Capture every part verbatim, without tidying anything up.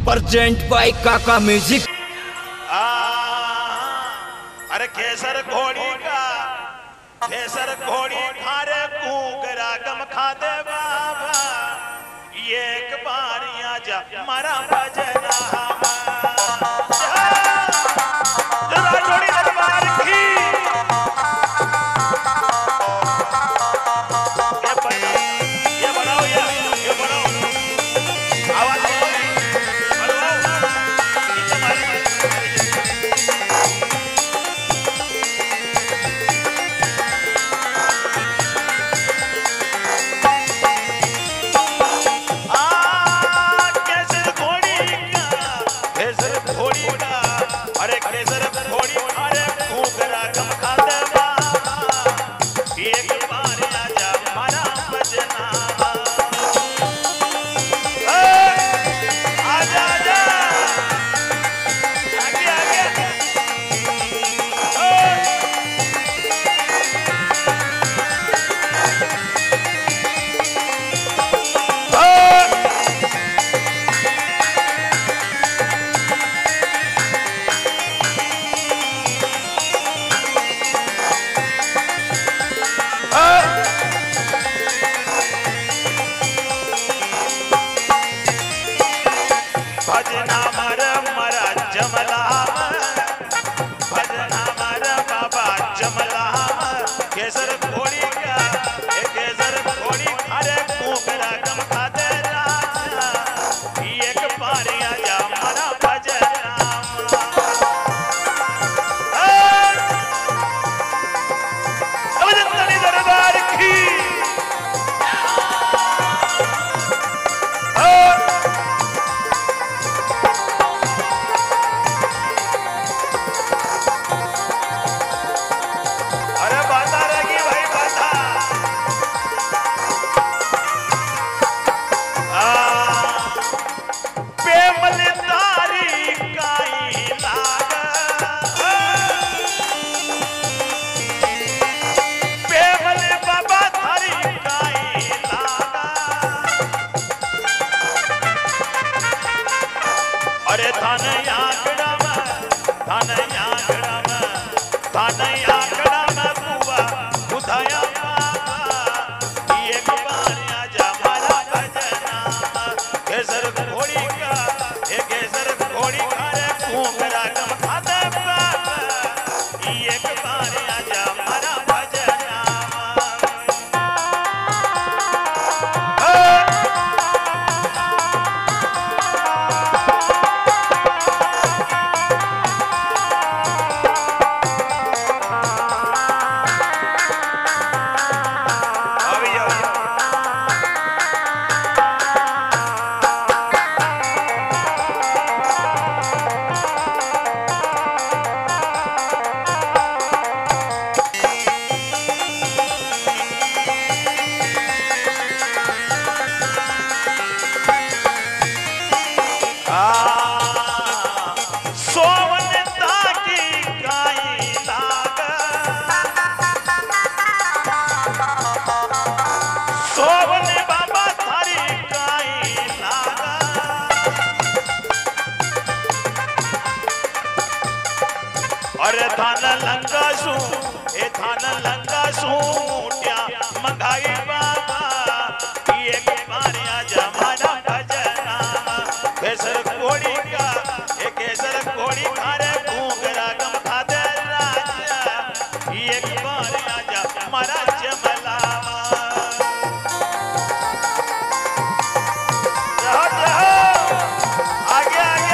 Present by काका music. अरे केसर घोड़ी का केसर घोड़ी खारे कुकरा गम खा दे बाबा, ये एक बार आजा मारा भजना दरबार की। ये बढ़ाओ ये ये बढ़ाओ आवाज भजना मर मरा जमला भजना मर बाबा जमला केसर घोड़ी का केसर घोड़ी अरे कुकरा गम खा दे राजा, एक बार आजा मरा भजना दरबार की। अरे धन आंकड़ा में धन आंकड़ा में धन आंकड़ा में बुआ बुधाया बाबा, एक बार आजा मारा भजना केसर घोड़ी का एक केसर घोड़ी खारे कुकरा गम खा दे बाबा, एक बार आजा मारा भजना। अरे थान लंगा सू ए थान लंगा सू मोटिया मंगाई बाबा, एक बार आजा मारा भजना केसर घोड़ी का एक केसर घोड़ी खारे कुकरा गम खा दे राजा, एक बार आजा मारा जमला आगे आगे।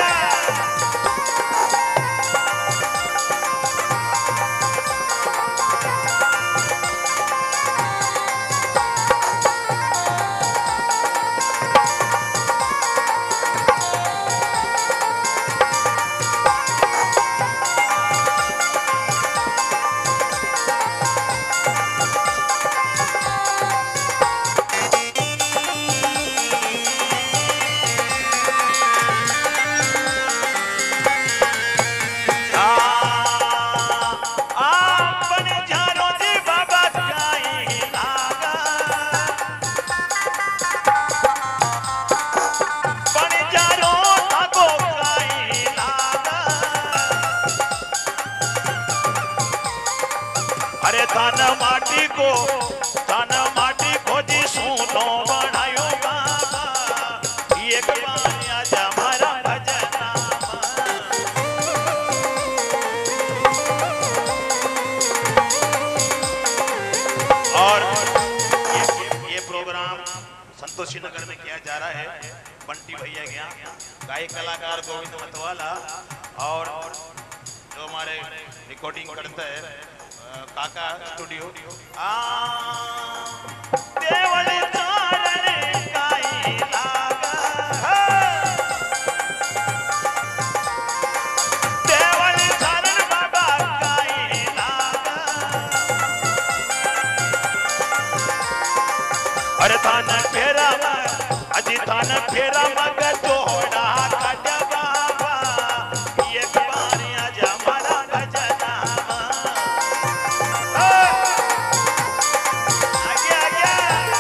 को तन माटी खोजी सूनो बनायो बाबा एक बार आजा मारा भजना और ये, ये प्रोग्राम संतोषी नगर में किया जा रहा है। बंटी भैया गया गायक कलाकार गोविंद मतवाला और जो हमारे रिकॉर्डिंग करते हैं काका स्टूडियो आ देवल चारण काई लागा देवल चारण बाबा काई लागा अरे थान फेरा अजी थान फेरा मग जोड़ा काटा बाबा ये बारी आजा मारा भजना आगे आगे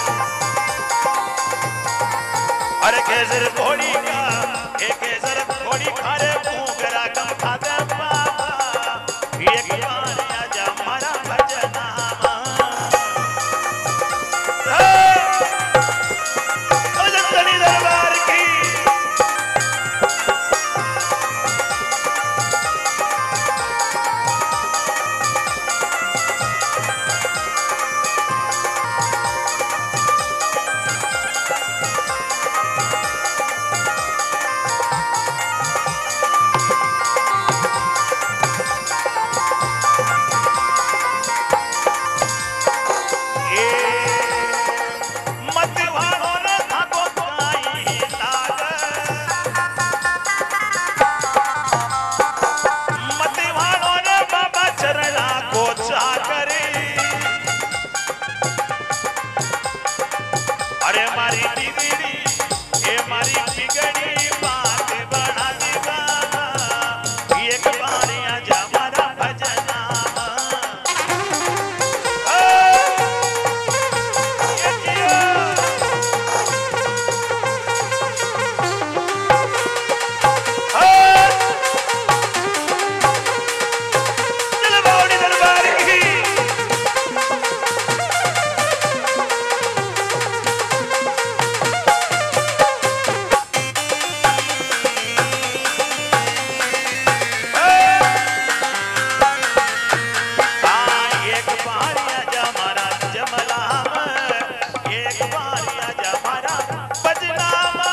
अरे केसर घोड़ी का एक केसर घोड़ी खारे पूगरा कम खाते बाबा एक बारी आजा मारा भजना दरबार की अरे मारी बिगड़ी ए मारी बिगड़ी